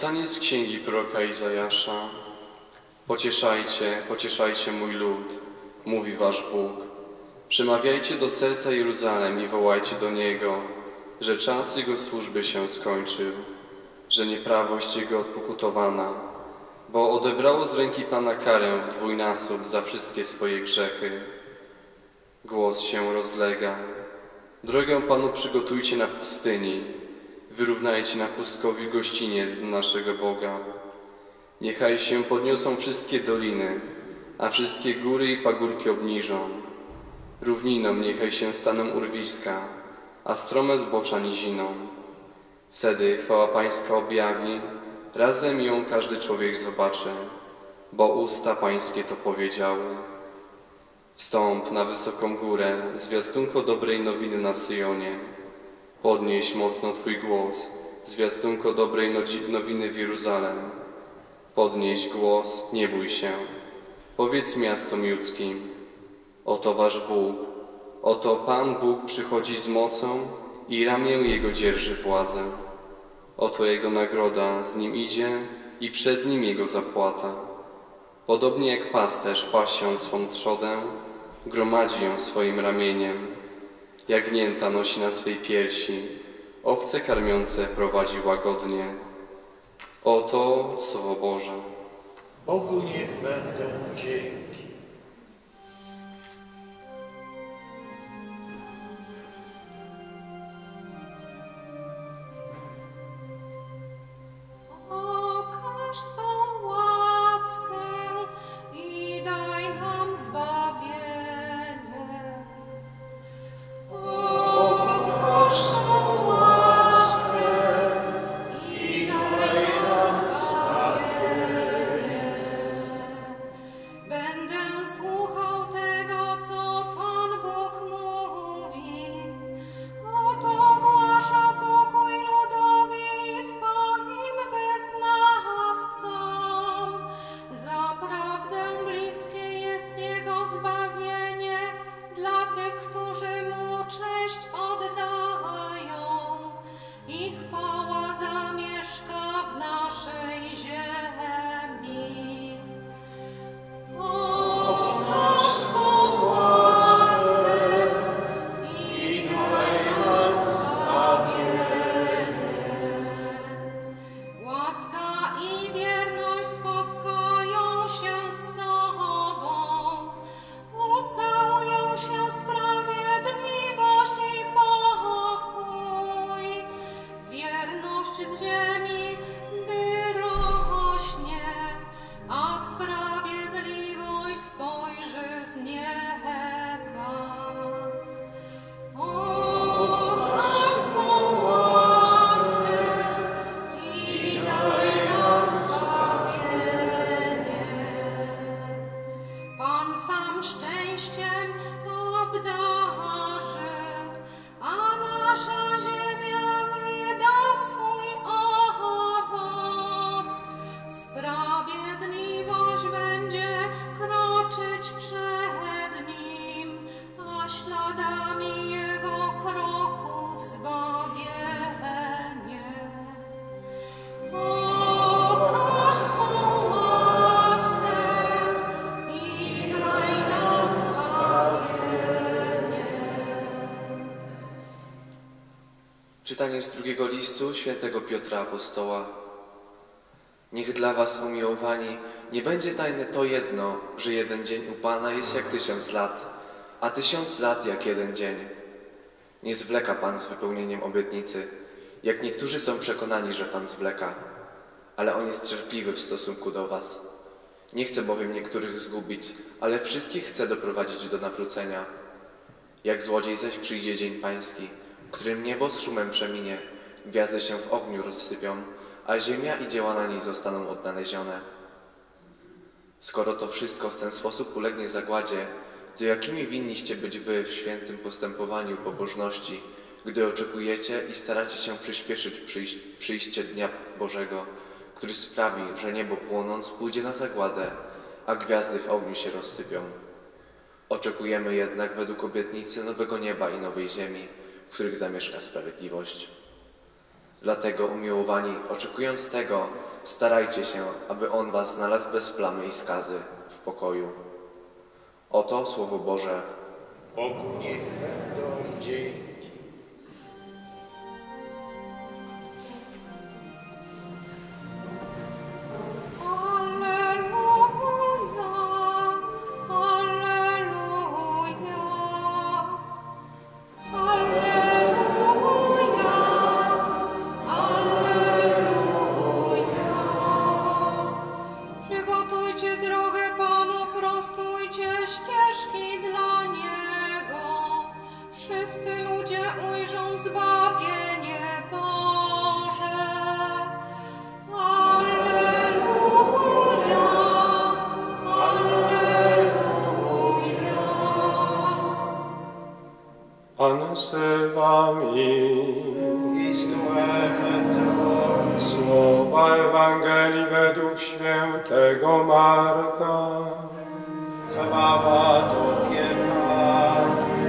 Czytanie z księgi proroka Izajasza. Pocieszajcie, pocieszajcie mój lud, mówi wasz Bóg. Przemawiajcie do serca Jeruzalem i wołajcie do niego, że czas jego służby się skończył, że nieprawość jego odpokutowana, bo odebrało z ręki Pana karę w dwójnasób za wszystkie swoje grzechy. Głos się rozlega. Drogę Panu przygotujcie na pustyni, wyrównajcie na pustkowi gościnie naszego Boga. Niechaj się podniosą wszystkie doliny, a wszystkie góry i pagórki obniżą. Równinom niechaj się staną urwiska, a strome zbocza niziną. Wtedy chwała Pańska objawi, razem ją każdy człowiek zobaczy, bo usta Pańskie to powiedziały. Wstąp na wysoką górę, zwiastunko dobrej nowiny na Syjonie. Podnieś mocno Twój głos, zwiastunko dobrej nowiny w Jeruzalem. Podnieś głos, nie bój się. Powiedz miastom judzkim, oto wasz Bóg, oto Pan Bóg przychodzi z mocą i ramię Jego dzierży władzę. Oto Jego nagroda z Nim idzie i przed Nim Jego zapłata. Podobnie jak pasterz pasią swą trzodę, gromadzi ją swoim ramieniem. Jagnięta nosi na swej piersi, owce karmiące prowadzi łagodnie. Oto Słowo Boże. Bogu niech będą dzięki. Okaż swą łaskę i daj nam zbawienie. Okaż swą łaskę i daj nam zbawienie. Będę słuchał tego, co Pan Bóg mówi. Oto ogłasza pokój ludowi swoim wyznawcom. Zaprawdę bliskie jest Jego zbawienie dla tych, którzy Mu cześć oddają. I chwała zamieszka w naszej ziemi. Okaż swą łaskę i daj nam zbawienie. Łaska i wierność spotkają się z sobą, ucałują się sprawiedliwość i pokój. Wierność z ziemi wyrośnie, a sprawiedliwość spojrzy z nieba. Okaż swą łaskę i daj nam zbawienie. Pan sam szczęściem obdarzy, a nasza ziemia wyda swój owoc. Sprawiedliwość będzie kroczyć przed Nim, a śladami Jego kroków zbawienie. Okaż swą łaskę i daj nam zbawienie. Czytanie z drugiego listu świętego Piotra Apostoła. Niech dla was, umiłowani, nie będzie tajne to jedno, że jeden dzień u Pana jest jak 1000 lat, a 1000 lat jak jeden dzień. Nie zwleka Pan z wypełnieniem obietnicy, jak niektórzy są przekonani, że Pan zwleka, ale On jest cierpliwy w stosunku do was. Nie chce bowiem niektórych zgubić, ale wszystkich chce doprowadzić do nawrócenia. Jak złodziej zaś przyjdzie dzień Pański, w którym niebo z szumem przeminie, gwiazdy się w ogniu rozsypią, a ziemia i dzieła na niej zostaną odnalezione. Skoro to wszystko w ten sposób ulegnie zagładzie, to jakimi winniście być wy w świętym postępowaniu pobożności, gdy oczekujecie i staracie się przyspieszyć przyjście Dnia Bożego, który sprawi, że niebo płonąc pójdzie na zagładę, a gwiazdy w ogniu się rozsypią. Oczekujemy jednak według obietnicy nowego nieba i nowej ziemi, w których zamieszka sprawiedliwość. Dlatego, umiłowani, oczekując tego, starajcie się, aby On was znalazł bez plamy i skazy w pokoju. Oto Słowo Boże. Bogu niech będą dzięki. Alleluja, alleluja, alleluja, alleluja. Przygotujcie drogę Panu, prostujcie ścieżki dla Niego. Wszyscy ludzie ujrzą zbawienie Boże. Alleluja, alleluja. Pan z wami. I z duchem Twoim. Słowa Ewangelii według świętego Marka. Chwała Tobie, Panie.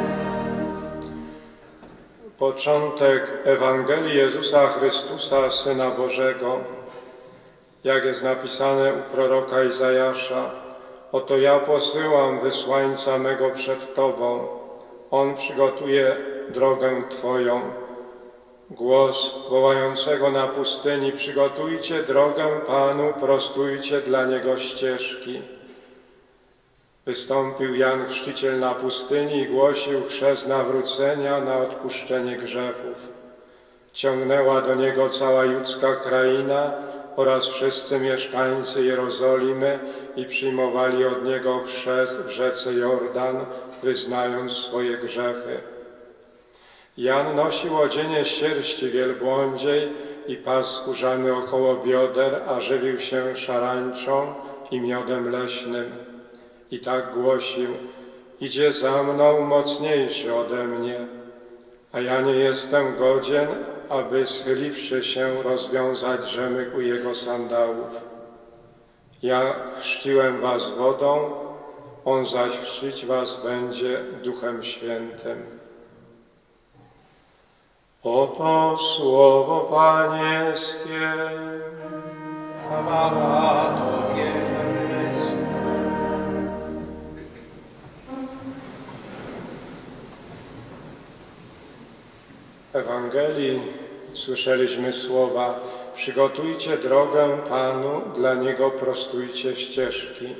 Początek Ewangelii Jezusa Chrystusa, Syna Bożego, jak jest napisane u proroka Izajasza. Oto ja posyłam wysłańca mego przed Tobą. On przygotuje drogę Twoją. Głos wołającego na pustyni: przygotujcie drogę Panu, prostujcie dla Niego ścieżki. Wystąpił Jan Chrzciciel na pustyni i głosił chrzest nawrócenia na odpuszczenie grzechów. Ciągnęła do Niego cała judzka kraina oraz wszyscy mieszkańcy Jerozolimy i przyjmowali od Niego chrzest w rzece Jordan, wyznając swoje grzechy. Jan nosił odzienie z sierści wielbłądziej i pas skórzany około bioder, a żywił się szarańczą i miodem leśnym. I tak głosił: idzie za mną mocniejszy ode mnie, a ja nie jestem godzien, aby schyliwszy się rozwiązać rzemyk u jego sandałów. Ja chrzciłem was wodą, on zaś chrzcić was będzie Duchem Świętym. Oto słowo Panieńskie. Chwała Tobie, Chryste. W Ewangelii słyszeliśmy słowa: przygotujcie drogę Panu, dla Niego prostujcie ścieżki.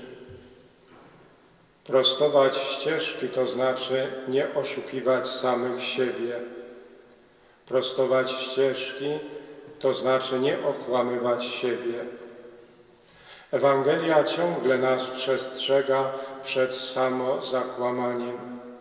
Prostować ścieżki to znaczy nie oszukiwać samych siebie. Prostować ścieżki to znaczy nie okłamywać siebie. Ewangelia ciągle nas przestrzega przed samozakłamaniem.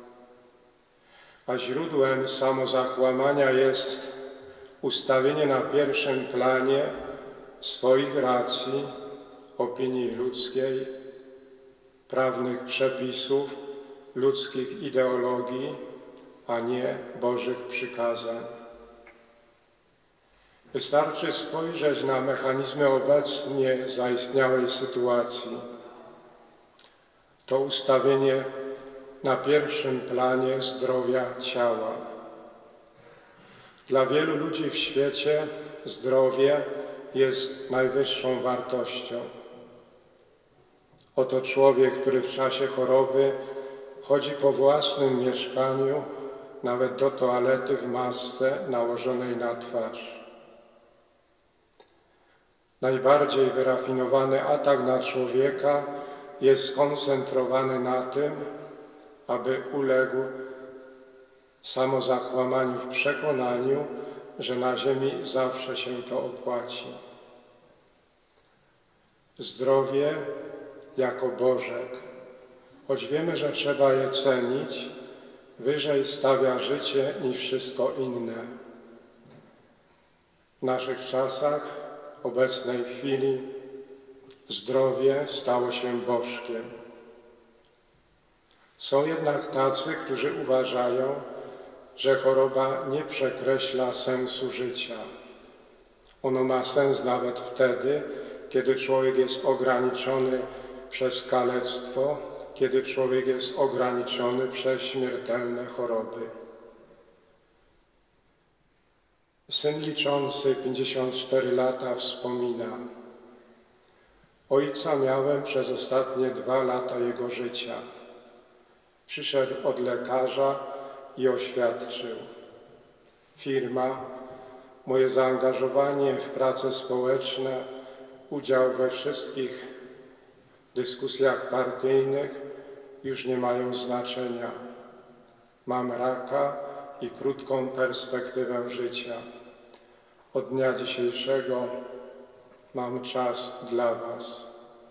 A źródłem samozakłamania jest ustawienie na pierwszym planie swoich racji, opinii ludzkiej, prawnych przepisów, ludzkich ideologii, a nie Bożych przykazań. Wystarczy spojrzeć na mechanizmy obecnie zaistniałej sytuacji. To ustawienie na pierwszym planie zdrowia ciała. Dla wielu ludzi w świecie zdrowie jest najwyższą wartością. Oto człowiek, który w czasie choroby chodzi po własnym mieszkaniu, nawet do toalety w masce nałożonej na twarz. Najbardziej wyrafinowany atak na człowieka jest skoncentrowany na tym, aby uległ samozakłamaniu w przekonaniu, że na ziemi zawsze się to opłaci. Zdrowie jako bożek, choć wiemy, że trzeba je cenić, wyżej stawia życie niż wszystko inne. W naszych czasach, obecnej chwili, zdrowie stało się bożkiem. Są jednak tacy, którzy uważają, że choroba nie przekreśla sensu życia. Ono ma sens nawet wtedy, kiedy człowiek jest ograniczony przez kalectwo, kiedy człowiek jest ograniczony przez śmiertelne choroby. Syn liczący 54 lata wspomina: Ojca miałem przez ostatnie 2 lata jego życia. Przyszedł od lekarza i oświadczył: firma, moje zaangażowanie w prace społeczne, udział we wszystkich dyskusjach partyjnych już nie mają znaczenia. Mam raka i krótką perspektywę życia. Od dnia dzisiejszego mam czas dla was.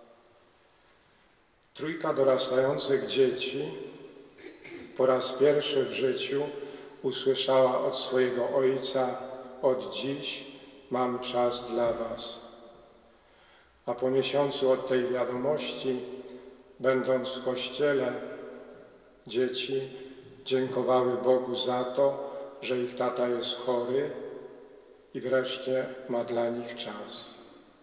3 dorastających dzieci po raz pierwszy w życiu usłyszała od swojego ojca: od dziś mam czas dla was. A po miesiącu od tej wiadomości, będąc w kościele, dzieci dziękowały Bogu za to, że ich tata jest chory i wreszcie ma dla nich czas.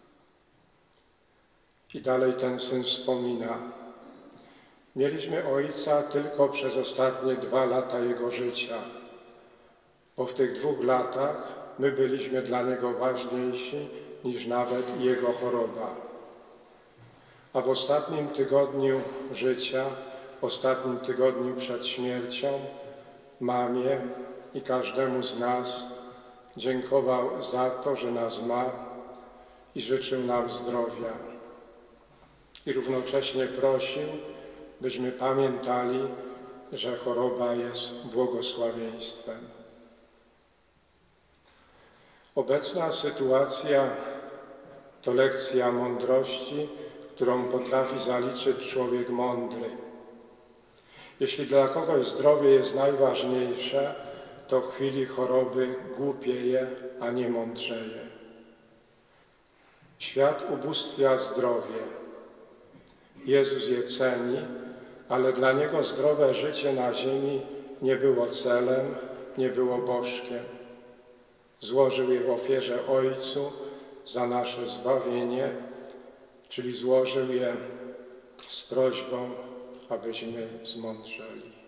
I dalej ten syn wspomina: mieliśmy ojca tylko przez ostatnie 2 lata jego życia, bo w tych 2 latach my byliśmy dla niego ważniejsi niż nawet jego choroba. A w ostatnim tygodniu życia, w ostatnim tygodniu przed śmiercią, mamie i każdemu z nas dziękował za to, że nas ma i życzył nam zdrowia. I równocześnie prosił, byśmy pamiętali, że choroba jest błogosławieństwem. Obecna sytuacja to lekcja mądrości, którą potrafi zaliczyć człowiek mądry. Jeśli dla kogoś zdrowie jest najważniejsze, to w chwili choroby głupieje, a nie mądrzeje. Świat ubóstwia zdrowie. Jezus je ceni, ale dla Niego zdrowe życie na ziemi nie było celem, nie było bożkiem. Złożył je w ofierze Ojcu za nasze zbawienie, czyli złożył je z prośbą, abyśmy zmądrzeli.